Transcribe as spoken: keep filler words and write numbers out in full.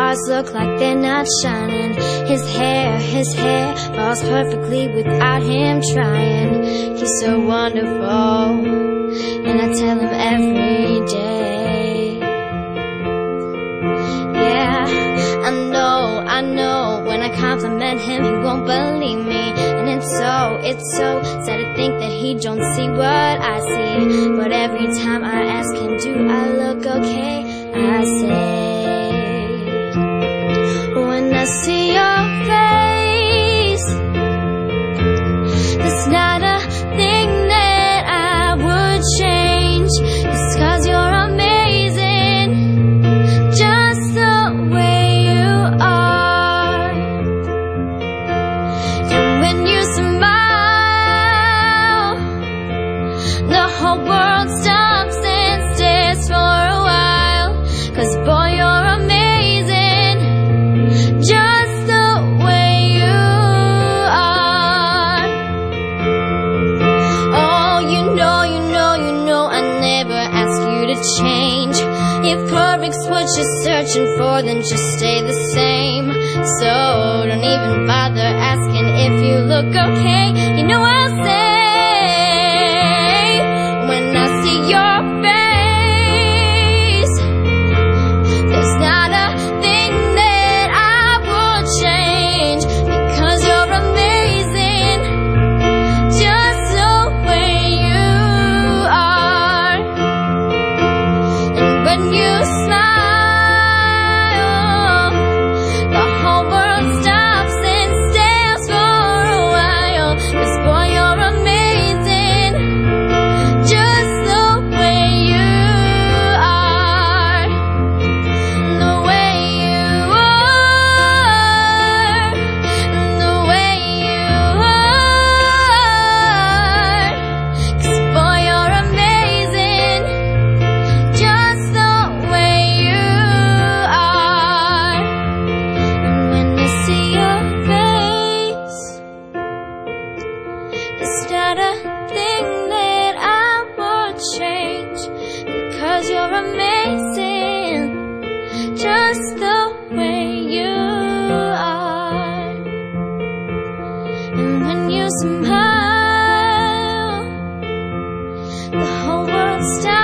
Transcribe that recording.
stars look like they're not shining. His hair, his hair falls perfectly without him trying. He's so wonderful, and I tell him every day. Yeah, I know, I know, when I compliment him he won't believe me. And it's so, it's so sad to think that he don't see what I see. But every time I ask him, do I look okay, I say, when I see your face, there's not a thing that I would change. It's 'cause you're amazing, just the way you are. And when you smile, the whole world stops and stares for a while. 'Cause boy, you're amazing, just the way you are. Oh, you know, you know, you know I never ask you to change. If perfect's what you're searching for, then just stay the same. So don't even bother asking if you look okay. You know I'll say, when I see your face, there's not a thing that I would change. Because you're amazing, just the way you are. And when you smile, the whole world stops and stares for a while. 'Cause boy, you're amazing, just the way you are. The way you are, the way you are. 'Cause boy, you're amazing, just the way you are. And when I see your face, there's not a thing that I would change. Because you're amazing, just the way you are. And when you smile, the whole world stops